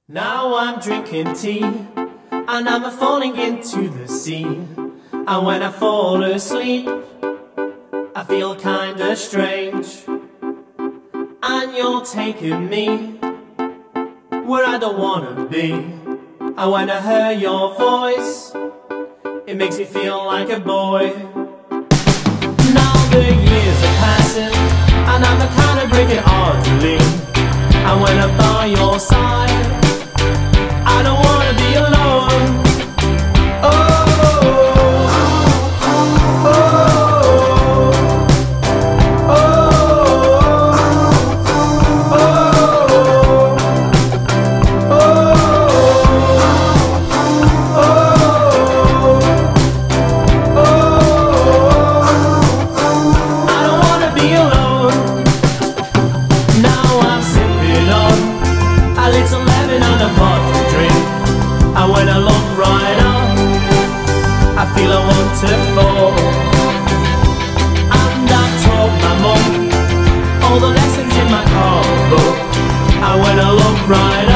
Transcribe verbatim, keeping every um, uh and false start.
Now I'm drinking tea, and I'm falling into the sea. And when I fall asleep, I feel kinda strange. And you're taking me where I don't wanna be. And when I hear your voice, it makes me feel like a boy. Now the years are passing, and I'm kinda breaking hard to leave. And when I'm by your side, I don't wanna be alone. Oh, oh, oh, oh, I don't wanna be alone. Now I'm sipping on a little lemon on a vodka drink. And when I look right up, I feel I want to fall. And I've told my mum all the lessons in my car book. And when I look right